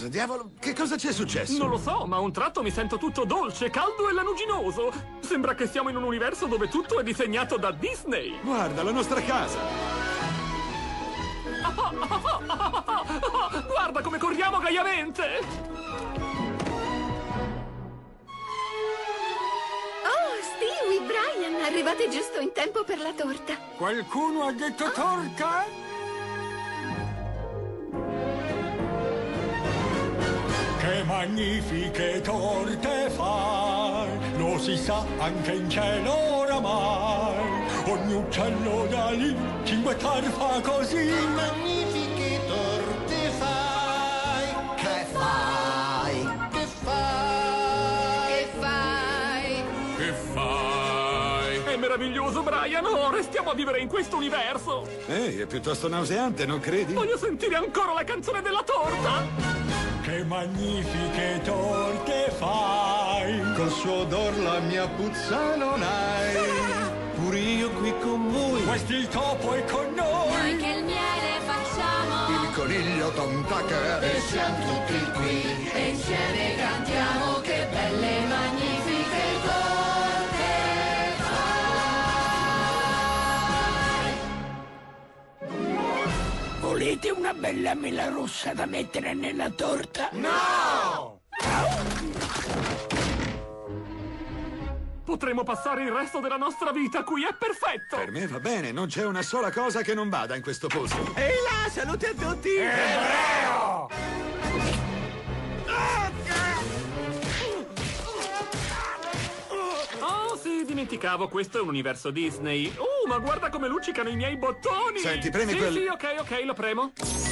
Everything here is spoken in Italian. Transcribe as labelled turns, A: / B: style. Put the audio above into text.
A: Cosa diavolo? Che cosa ci è successo?
B: Non lo so, ma a un tratto mi sento tutto dolce, caldo e lanuginoso. Sembra che siamo in un universo dove tutto è disegnato da Disney.
A: Guarda, la nostra casa.
B: Guarda come corriamo gaiamente!
C: Oh, Stewie, Brian, arrivate giusto in tempo per la torta.
D: Qualcuno ha detto torta? Che magnifiche torte fai, lo si sa anche in cielo oramai. Ogni uccello da lì cinguettar fa così.
E: Che magnifiche torte fai. Che fai? Che fai?
C: Che fai?
D: Che fai?
B: È meraviglioso, Brian! Oh, restiamo a vivere in questo universo!
A: Ehi, è piuttosto nauseante, non credi?
B: Voglio sentire ancora la canzone della torta!
D: Che magnifiche torte fai.
E: Col suo odor la mia puzza non hai. Pur io qui con voi.
D: Questo il topo è con noi.
C: Che il miele facciamo.
E: Il coniglio Tom Tucker.
C: E siamo tutti qui. E insieme cantiamo. Che belle magnifiche torte fai.
F: Volete una bella mela rossa da mettere nella torta?
E: No!
B: Potremo passare il resto della nostra vita qui, è perfetto!
A: Per me va bene, non c'è una sola cosa che non vada in questo posto.
F: Ehi là, salute a tutti!
D: Ebreo!
B: Oh, sì, dimenticavo, questo è un universo Disney. Ma guarda come luccicano i miei bottoni!
A: Senti, premi
B: sì,
A: quel...
B: Sì, ok, lo premo.